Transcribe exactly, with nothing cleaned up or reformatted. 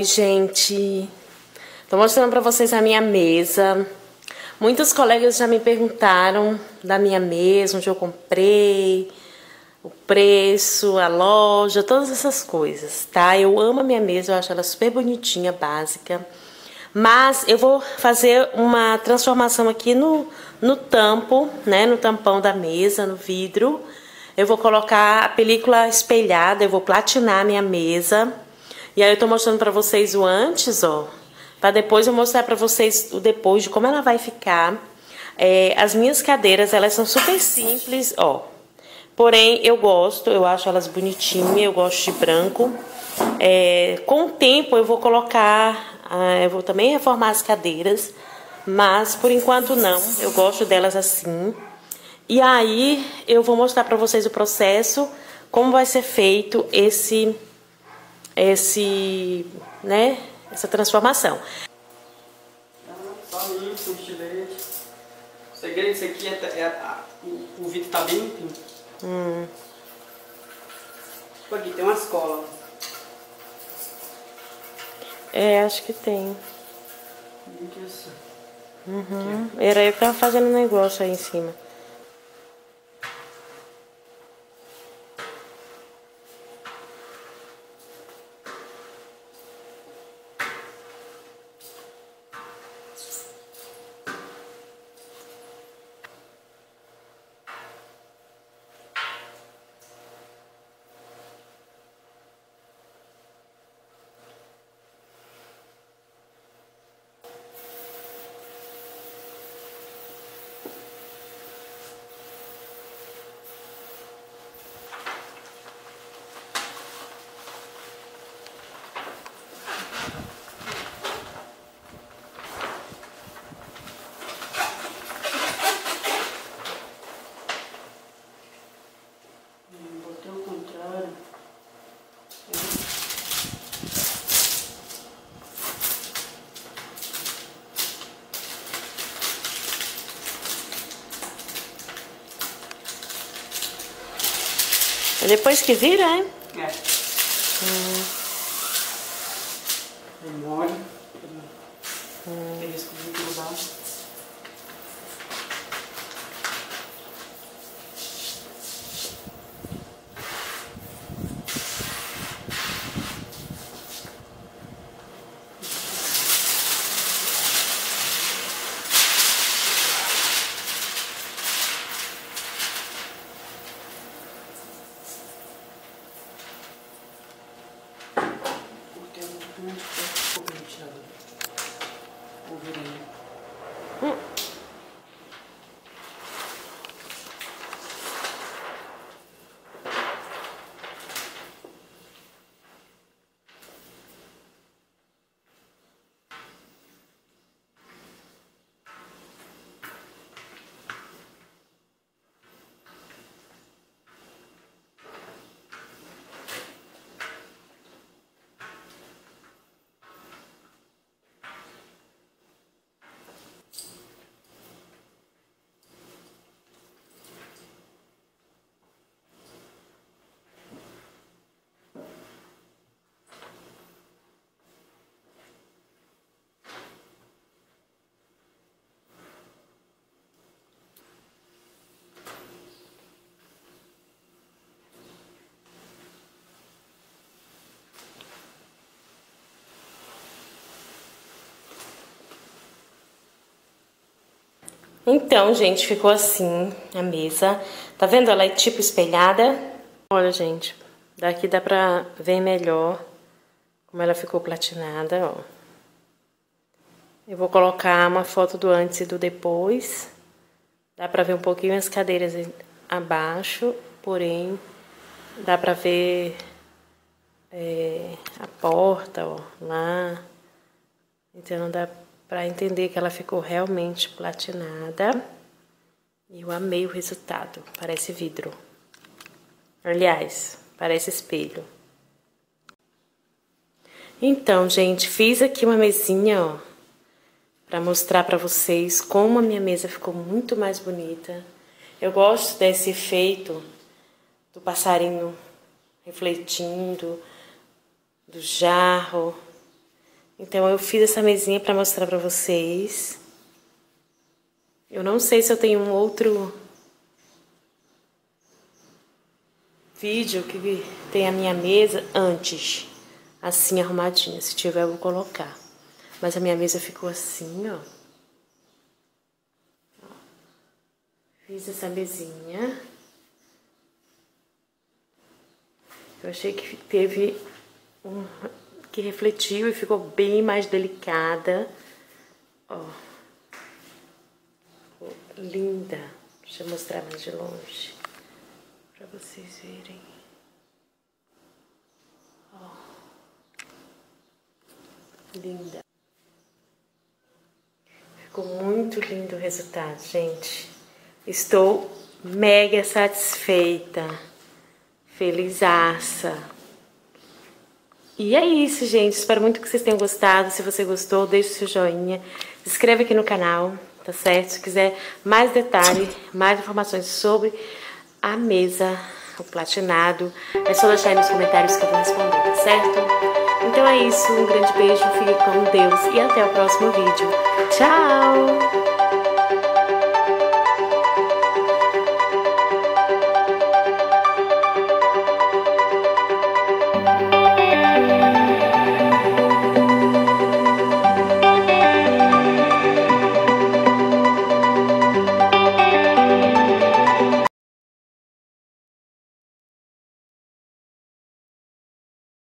Oi, gente. Tô mostrando pra vocês a minha mesa. Muitos colegas já me perguntaram da minha mesa, onde eu comprei, o preço, a loja, todas essas coisas, tá? Eu amo a minha mesa, eu acho ela super bonitinha, básica. Mas eu vou fazer uma transformação aqui no, no tampo, né? No tampão da mesa, no vidro. Eu vou colocar a película espelhada, eu vou platinar a minha mesa. E aí eu tô mostrando pra vocês o antes, ó. Pra depois eu mostrar pra vocês o depois, de como ela vai ficar. É, as minhas cadeiras, elas são super simples, ó. Porém, eu gosto, eu acho elas bonitinhas, eu gosto de branco. É, com o tempo eu vou colocar, ah, eu vou também reformar as cadeiras. Mas, por enquanto não, eu gosto delas assim. E aí, eu vou mostrar pra vocês o processo, como vai ser feito esse, esse, né, essa transformação. Só isso, um estilete. O segredo disso aqui é, é a, o, o vidro tá bem limpinho. Hum. Tipo aqui, tem umas colas. É, acho que tem. Aqui assim. Uhum. Era eu que tava fazendo um negócio aí em cima. Botei ao contrário. É depois que vira, é? É. Hum. É mole. Hum. Tem risco de grudar. Hum. Então, gente, ficou assim a mesa. Tá vendo? Ela é tipo espelhada. Olha, gente, daqui dá pra ver melhor como ela ficou platinada, ó. Eu vou colocar uma foto do antes e do depois. Dá pra ver um pouquinho as cadeiras abaixo, porém dá pra ver é, a porta, ó, lá. Então dá pra entender que ela ficou realmente platinada. E eu amei o resultado. Parece vidro. Aliás, parece espelho. Então, gente, fiz aqui uma mesinha, ó, pra mostrar pra vocês como a minha mesa ficou muito mais bonita. Eu gosto desse efeito do passarinho refletindo, do jarro. Então eu fiz essa mesinha para mostrar para vocês. Eu não sei se eu tenho um outro vídeo que tem a minha mesa antes, assim arrumadinha. Se tiver eu vou colocar. Mas a minha mesa ficou assim, ó. Fiz essa mesinha. Eu achei que teve um, que refletiu e ficou bem mais delicada. Ó. Linda. Deixa eu mostrar mais de longe para vocês verem. Ó. Linda. Ficou muito lindo o resultado, gente. Estou mega satisfeita. Felizaça. E é isso, gente. Espero muito que vocês tenham gostado. Se você gostou, deixe o seu joinha. Se inscreve aqui no canal, tá certo? Se quiser mais detalhes, mais informações sobre a mesa, o platinado, é só deixar aí nos comentários que eu vou responder, tá certo? Então é isso. Um grande beijo, fique com Deus e até o próximo vídeo. Tchau!